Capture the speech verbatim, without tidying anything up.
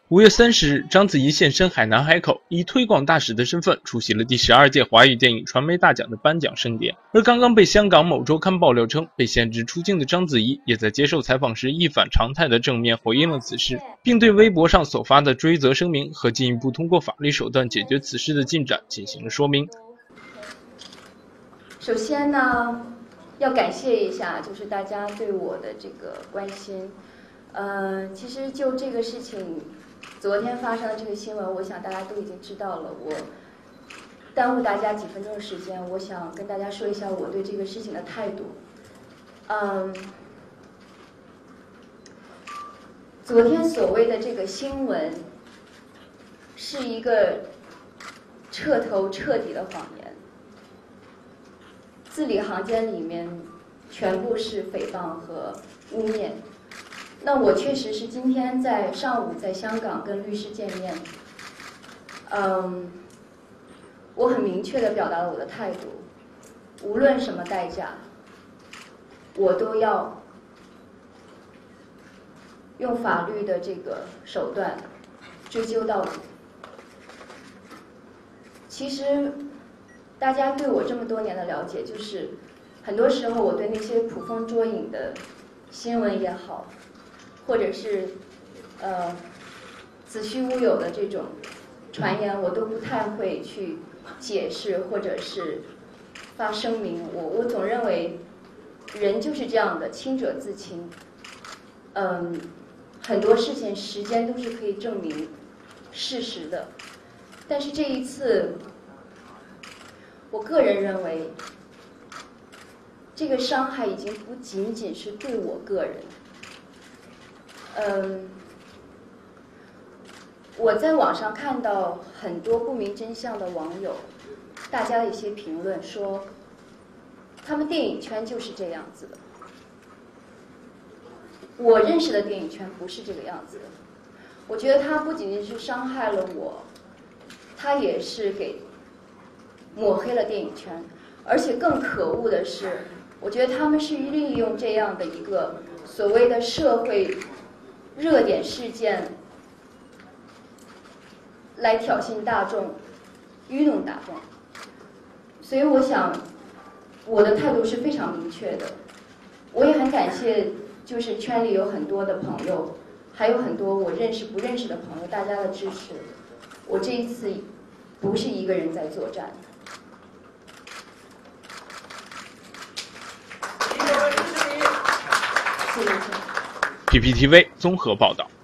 五月三十日，章子怡现身海南海口，以推广大使的身份出席了第十二届华语电影传媒大奖的颁奖盛典。而刚刚被香港某周刊爆料称被限制出境的章子怡，也在接受采访时一反常态的正面回应了此事，并对微博上所发的追责声明和进一步通过法律手段解决此事的进展进行了说明。 首先呢，要感谢一下，就是大家对我的这个关心。呃，其实就这个事情。昨天发生的这个新闻，我想大家都已经知道了。我耽误大家几分钟的时间，我想跟大家说一下我对这个事情的态度。嗯，昨天所谓的这个新闻是一个彻头彻底的谎言，字里行间里面全部是诽谤和污蔑。那我确实是今天在上午在香港跟律师见面，嗯，我很明确地表达了我的态度，无论什么代价，我都要用法律的这个手段追究到底。其实，大家对我这么多年的了解，就是很多时候我对那些捕风捉影的新闻也好，或者是，呃，子虚乌有的这种传言，我都不太会去解释或者是发声明。我我总认为，人就是这样的，清者自清。嗯，很多事情时间都是可以证明事实的，但是这一次，我个人认为，这个伤害已经不仅仅是对我个人。嗯，我在网上看到很多不明真相的网友，大家的一些评论说，他们电影圈就是这样子的。我认识的电影圈不是这个样子的。我觉得他不仅仅是伤害了我，他也是给抹黑了电影圈，而且更可恶的是，我觉得他们是利用这样的一个所谓的社会热点事件来挑衅大众，愚弄大众。所以我想我的态度是非常明确的。我也很感谢就是圈里有很多的朋友，还有很多我认识不认识的朋友，大家的支持。我这一次不是一个人在作战。谢谢。 P P T V 综合报道。